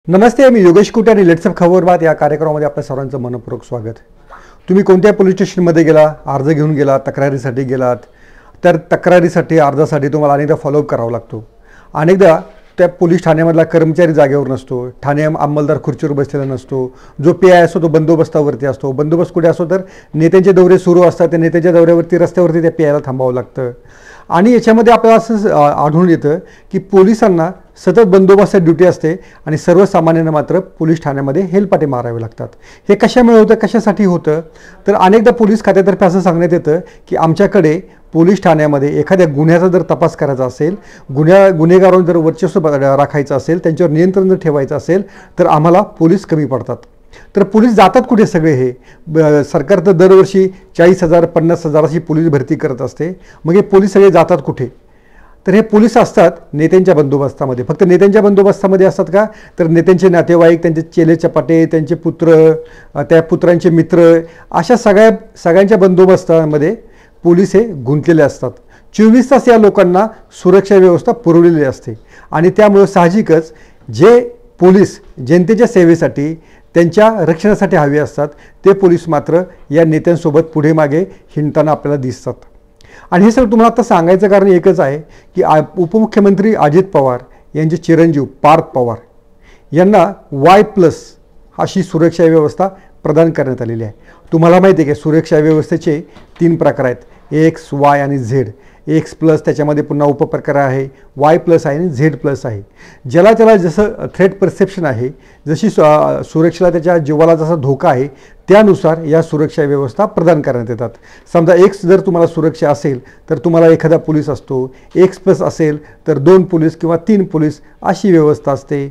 नमस्ते, मी योगेश कुटे आणि let's up खबर बात या कार्यक्रमामध्ये आपल्या सर्वांचं मनपूर्वक स्वागत. तुम्ही कोणत्या पोलीस स्टेशनमध्ये गेला, अर्ज घेऊन गेला, तक्रारीसाठी गेलात, तर तक्रारीसाठी अर्जासाठी तुम्हाला अनेकदा फॉलोअप करावा लागतो. अनेकदा त्या पोलीस ठाण्यामधला कर्मचारी जागेवर नसतो, ठाणे अंमलदार खुर्चीवर बसलेला नसतो, जो PI असतो तो बंदोबस्तावरती असतो. बंदोबस्त कुठे असतो तर नेत्यांचे दौरे सुरू असतात, त्या नेत्यांच्या दौऱ्यावरती रस्त्यावरती त्या PIला थांबावं लागतं. आणि याच्यामध्ये आपल्याला असं आढळून येतं की पोलिसांना सतत बंदोबस्त ड्युटी असते आणि सर्वसामान्यांना मात्र पोलीस ठाण्यामध्ये हेलपाटे मारावे लागतात. हे कशामुळे होतं, कशासाठी होतं तर अनेकदा पोलीस खात्यातर्फे असं सांगण्यात येतं की आमच्याकडे पोलीस ठाण्यामध्ये एखाद्या गुन्ह्याचा जर तपास करायचा असेल, गुन्हेगारांवर जर वर्चस्व राखायचं असेल, त्यांच्यावर नियंत्रण जर ठेवायचं असेल तर आम्हाला पोलीस कमी पडतात. तर पोलीस जातात कुठे सगळे हे सरकार तर दरवर्षी 40,000 50,000 अशी पोलीस भरती करत असते. मग हे पोलीस सगळे जातात कुठे तर हे पोलीस असतात नेत्यांच्या बंदोबस्तामध्ये. फक्त नेत्यांच्या बंदोबस्तामध्ये असतात का तर नेत्यांचे नातेवाईक, त्यांचे चेले चपाटे, त्यांचे पुत्र, त्या पुत्रांचे मित्र, अशा सगळ्यांच्या बंदोबस्तामध्ये पोलीस हे गुंतलेले असतात. 24 तास या लोकांना सुरक्षा व्यवस्था पुरवलेली असते आणि त्यामुळे साहजिकच जे पोलीस जनतेच्या सेवेसाठी, त्यांच्या रक्षणासाठी हवे असतात ते पोलीस मात्र या नेत्यांसोबत पुढे मागे हिंडताना आपल्याला दिसतात. आणि हे सगळं तुम्हाला आता सांगायचं कारण एकच आहे की उपमुख्यमंत्री अजित पवार यांचे चिरंजीव पार्थ पवार यांना Y+ अशी सुरक्षा व्यवस्था प्रदान करण्यात आलेली आहे. तुम्हाला माहिती आहे की सुरक्षा व्यवस्थेचे 3 प्रकार आहेत, X, Y आणि Z. X+ त्याच्यामध्ये पुन्हा उपप्रकार आहे, Y+ आहे आणि Z+ आहे. ज्याला जसं थ्रेट परसेप्शन आहे, जशी सुरक्षेला त्याच्या जीवाला जसा धोका आहे त्यानुसार या सुरक्षा व्यवस्था प्रदान करण्यात येतात. समजा X जर तुम्हाला सुरक्षा असेल तर तुम्हाला एखादा पोलीस असतो, X+ असेल तर 2 पोलीस किंवा 3 पोलीस अशी व्यवस्था असते.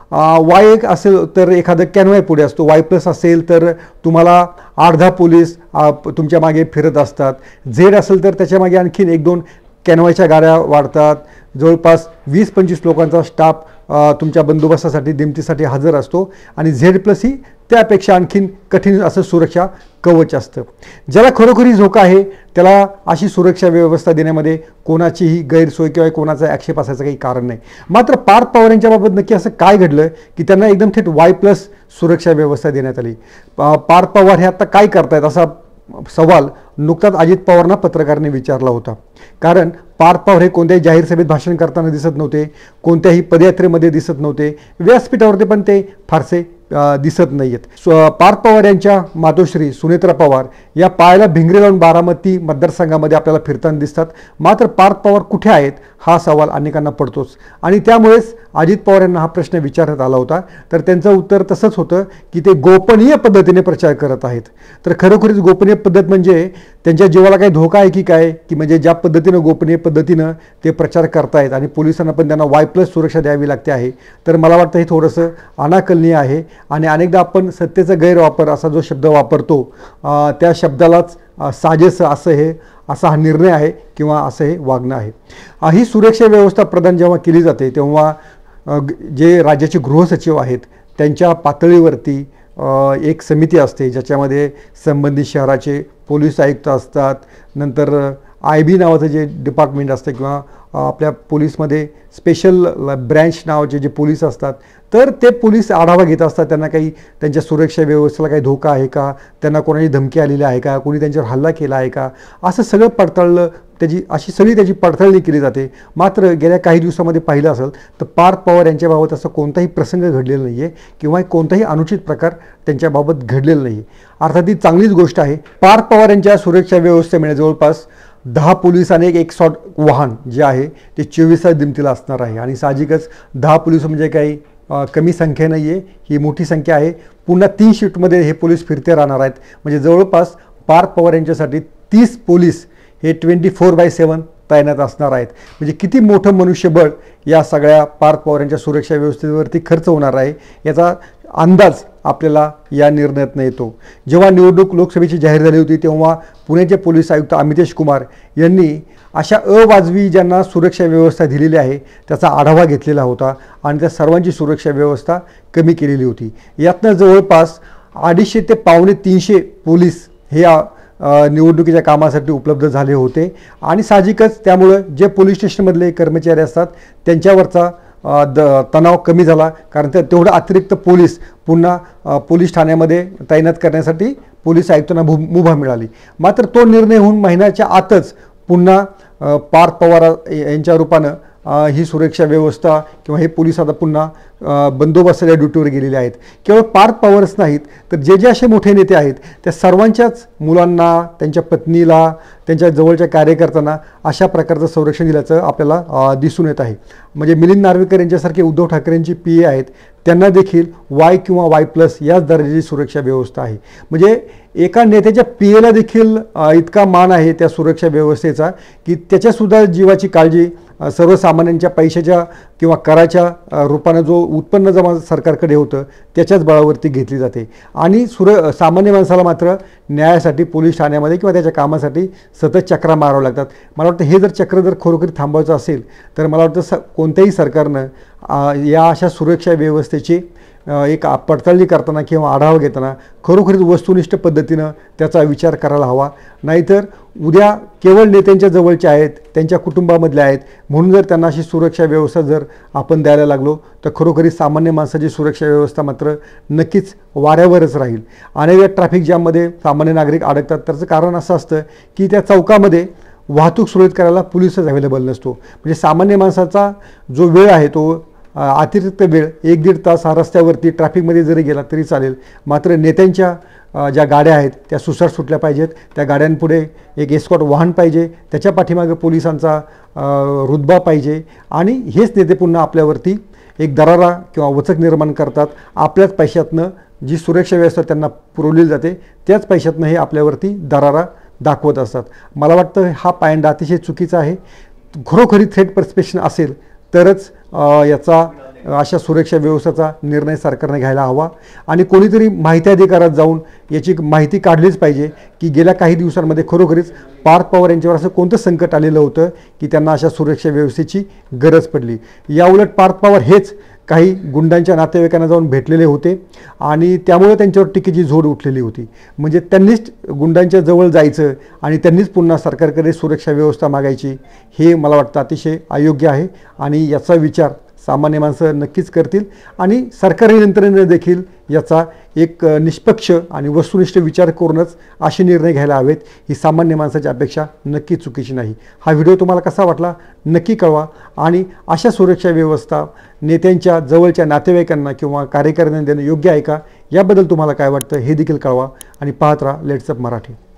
Y असेल तर एखादं कॅनवाय पुढे असतो, Y+ असेल तर तुम्हाला 8-10 पोलीस तुमच्या मागे फिरत असतात. Z असेल तर त्याच्या मागे आणखीन 1-2 कॅनवायच्या गाड्या वाढतात. जवळपास 20-25 लोकांचा स्टाफ तुमच्या बंदोबस्तासाठी, दिमतीसाठी हजर असतो. आणि Z+ ही त्यापेक्षा आणखीन कठीण असं सुरक्षा कवच असतं. ज्याला खरोखरी झोका आहे त्याला अशी सुरक्षा व्यवस्था देण्यामध्ये कोणाचीही गैरसोय किंवा कोणाचा आक्षेप असायचं काही कारण नाही. मात्र पार्थ पवार यांच्याबाबत नक्की असं काय घडलं की त्यांना एकदम थेट Y+ सुरक्षा व्यवस्था देण्यात आली. पार्थ पवार हे आता काय करतायत असा सवाल नुकताच अजित पवारांना पत्रकारांनी विचारला होता. कारण पार्थ पवार हे कोणत्याही जाहीर सभेत भाषण करताना दिसत नव्हते, कोणत्याही पदयात्रेमध्ये दिसत नव्हते, व्यासपीठावरती पण ते फारसे दिसत नाही आहेत. पार्थ पवार यांच्या मातोश्री सुनेत्रा पवार या पायाला भिंगरे लावून बारामती मतदारसंघामध्ये आपल्याला फिरताना दिसतात. मात्र पार्थ पवार कुठे आहेत हा सवाल अनेकांना पडतोच आणि त्यामुळेच अजित पवार यांना हा प्रश्न विचारण्यात आला होता. तर त्यांचं उत्तर तसंच होतं की ते गोपनीय पद्धतीने प्रचार करत आहेत. तर खरोखरीच गोपनीय पद्धत म्हणजे त्यांच्या जीवाला काही धोका आहे की काय, की म्हणजे ज्या पद्धतीनं गोपनीय पद्धतीनं ते प्रचार करतायत आणि पोलिसांना पण त्यांना Y+ सुरक्षा द्यावी लागते आहे. तर मला वाटतं हे थोडंसं अनाकलनीय आहे. आणि अनेकदा आपण सत्तेचा गैरवापर असा जो शब्द वापरतो त्या शब्दालाच साजेस असा हा निर्णय आहे किंवा असं हे वागणं आहे. ही सुरक्षा व्यवस्था प्रदान जेव्हा केली जाते तेव्हा जे राज्याचे गृहसचिव आहेत त्यांच्या पातळीवरती एक समिती असते ज्याच्यामध्ये संबंधित शहराचे पोलीस आयुक्त असतात, नंतर IB नावाचं जे डिपार्टमेंट असतं किंवा आपल्या पोलीसमध्ये स्पेशल ब्रँच नावाचे जे पोलीस असतात तर ते पोलीस आढावा घेत असतात. त्यांना काही त्यांच्या सुरक्षा व्यवस्थेला काही धोका आहे का, त्यांना कोणाची धमकी आलेली आहे का, कोणी त्यांच्यावर हल्ला केला आहे का, असं सगळं पडताळलं त्याची पडताळणी केली जाते. मात्र गेल्या काही दिवसामध्ये पाहिलं असेल तर पार्थ पवार यांच्याबाबत असं कोणताही प्रसंग घडलेला नाही आहे किंवा कोणताही अनुचित प्रकार त्यांच्याबाबत घडलेला नाही आहे. अर्थात ही चांगलीच गोष्ट आहे. पार्थ पवार यांच्या सुरक्षा व्यवस्थेमुळे जवळपास 10 पोलीस आणि एक एक्सॉट वाहन जे आहे ते 24 दिमतीला असणार आहे. आणि साहजिकच 10 पोलीस म्हणजे काही कमी संख्या नाही आहे, ही मोठी संख्या आहे. पुन्हा 3 शिफ्टमध्ये हे पोलीस फिरते राहणार आहेत. म्हणजे जवळपास पार्थ पवार यांच्यासाठी 30 पोलीस हे 24/7 तैनात असणार आहेत. म्हणजे किती मोठं मनुष्यबळ या सगळ्या पार्थ पवार यांच्या सुरक्षा व्यवस्थेवरती खर्च होणार आहे याचा अंदाज आपल्याला या निर्णयातून येतो. जेव्हा निवडणूक लोकसभेची जाहीर झाली होती तेव्हा पुण्याचे पोलीस आयुक्त अमितेश कुमार यांनी अशा अवाजवी ज्यांना सुरक्षा व्यवस्था दिलेली आहे त्याचा आढावा घेतलेला होता आणि त्या सर्वांची सुरक्षा व्यवस्था कमी केलेली होती. यातनं जवळपास 250 ते 250 पोलीस हे निवडणुकीच्या कामासाठी उपलब्ध झाले होते. आणि साहजिकच त्यामुळे जे पोलीस स्टेशनमधले कर्मचारी असतात त्यांच्यावरचा तणाव कमी झाला, कारण तेवढं अतिरिक्त पोलीस पुन्हा पोलीस ठाण्यामध्ये तैनात करण्यासाठी पोलीस आयुक्तांना मुभा मिळाली. मात्र तो निर्णय होऊन महिन्याच्या आतच पुन्हा पार्थ पवार यांच्या रूपानं ही सुरक्षा व्यवस्था किंवा हे पोलीस आता पुन्हा बंदोबस्ताच्या ड्युटीवर गेलेले आहेत. केवळ पार्थ पवारच नाहीत, तर जे जे असे मोठे नेते आहेत त्या सर्वांच्याच मुलांना, त्यांच्या पत्नीला, त्यांच्या जवळच्या कार्यकर्त्यांना अशा प्रकारचं संरक्षण दिल्याचं आपल्याला दिसून येत आहे. म्हणजे मिलिंद नार्वेकर यांच्यासारखे उद्धव ठाकरेंची PA आहेत, त्यांना देखील Y किंवा Y+ याच दर्जाची सुरक्षा व्यवस्था आहे. म्हणजे एका नेत्याच्या PAला देखील इतका मान आहे त्या सुरक्षा व्यवस्थेचा की त्याच्यासुद्धा जीवाची काळजी सर्वसामान्यांच्या पैशाच्या किंवा कराच्या रूपानं जो उत्पन्न जमा सरकारकडे होतं त्याच्याच बळावरती घेतली जाते. आणि सामान्य माणसाला मात्र न्यायासाठी पोलीस ठाण्यामध्ये किंवा त्याच्या कामासाठी सतत चक्रा मारावं लागतात. मला वाटतं हे जर चक्र जर खरोखर थांबवायचं असेल तर मला वाटतं कोणत्याही सरकारनं या अशा सुरक्षा व्यवस्थेची एक पडताळणी करताना किंवा आढावा घेताना खरोखरीच वस्तुनिष्ठ पद्धतीनं त्याचा विचार करायला हवा. नाहीतर उद्या केवळ नेत्यांच्या जवळच्या आहेत, त्यांच्या कुटुंबामधल्या आहेत म्हणून जर त्यांना अशी सुरक्षा व्यवस्था जर आपण द्यायला लागलो तर खरोखरीच सामान्य माणसाची सुरक्षा व्यवस्था मात्र नक्कीच वाऱ्यावरच राहील. अनेक ट्रॅफिक जॅममध्ये सामान्य नागरिक अडकतात. त्याचं कारण असं असतं की त्या चौकामध्ये वाहतूक सुरळीत करायला पोलीसच अवेलेबल नसतो. म्हणजे सामान्य माणसाचा जो वेळ आहे तो अतिरिक्त वेळ 1-1.5 तास हा रस्त्यावरती ट्रॅफिकमध्ये जरी गेला तरी चालेल. मात्र नेत्यांच्या ज्या गाड्या आहेत त्या सुसाट सुटल्या पाहिजेत. त्या गाड्यांपुढे एक एस्कॉर्ट वाहन पाहिजे, त्याच्या पाठीमागे पोलिसांचा रुतबा पाहिजे आणि हेच नेते पुन्हा आपल्यावरती एक दरारा किंवा वचक निर्माण करतात. आपल्याच पैशातनं जी सुरक्षा व्यवस्था त्यांना पुरवली जाते त्याच पैशातनं हे आपल्यावरती दरारा दाखवत असतात. मला वाटतं हा पायंडा अतिशय चुकीचा आहे. खरोखरी थ्रेट पर्सेप्शन असेल तरच अशा सुरक्षा व्यवस्थेचा निर्णय सरकारने घ्यायला हवा. आणि कोणीतरी माहिती अधिकारात जाऊन याची माहिती काढलीच पाहिजे की गेल्या काही दिवसांमध्ये खरोखरीच पार्थ पवार यांच्यावर असं कोणतं संकट आलेलं होतं की त्यांना अशा सुरक्षा व्यवस्थेची गरज पडली. याउलट पार्थ पवार हेच काही गुंडांच्या नातेवाईकांना जाऊन भेटलेले होते आणि त्यामुळे त्यांच्यावर टीकेची झोड उठलेली होती. म्हणजे त्यांनीच गुंडांच्या जवळ जायचं आणि त्यांनीच पुन्हा सरकारकडे सुरक्षा व्यवस्था मागायची, हे मला वाटतं अतिशय अयोग्य आहे. आणि याचा विचार सामान्य माणसं नक्कीच करतील आणि सरकारी यंत्रणेने देखील याचा एक निष्पक्ष आणि वस्तुनिष्ठ विचार करूनच असे निर्णय घ्यायला हवेत. ही सामान्य माणसाची अपेक्षा नक्की चुकीची नाही. हा व्हिडिओ तुम्हाला कसा वाटला नक्की कळवा आणि अशा सुरक्षा व्यवस्था नेत्यांच्या जवळच्या नातेवाईकांना किंवा कार्यकर्त्यांना देणं योग्य आहे का याबद्दल तुम्हाला काय वाटतं हे देखील कळवा आणि पाहत राहा लेट्स अप मराठी.